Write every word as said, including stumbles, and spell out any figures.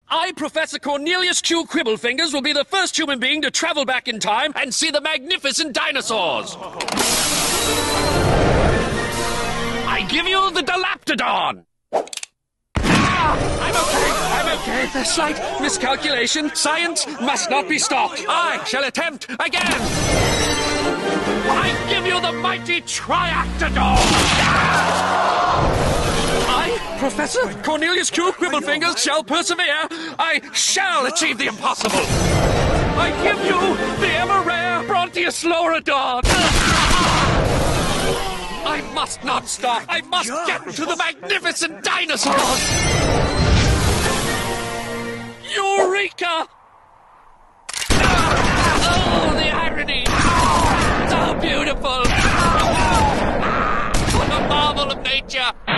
I, Professor Cornelius Q. Quibblefingers, will be the first human being to travel back in time and see the magnificent dinosaurs. I give you the Dilaptodon. Ah, I'm okay, I'm okay. A slight miscalculation. Science must not be stopped. I shall attempt again. I give you the mighty Triactodon. I, Professor Cornelius Q. Quibblefingers, shall persevere. I shall achieve the impossible. I give you the ever-rare Brontosaurus. I must not stop. I must get to the magnificent dinosaurs. Eureka! Oh, the irony! So beautiful! What a marvel of nature!